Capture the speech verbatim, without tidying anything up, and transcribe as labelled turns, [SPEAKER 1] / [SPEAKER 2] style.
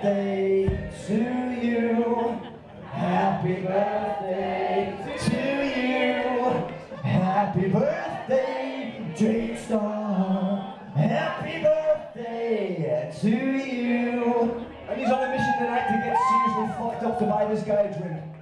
[SPEAKER 1] birthday to you. Happy birthday to you. Happy birthday, Jayde Starr. Happy birthday to you. And he's on a mission tonight to get seriously fucked up to buy this guy a drink.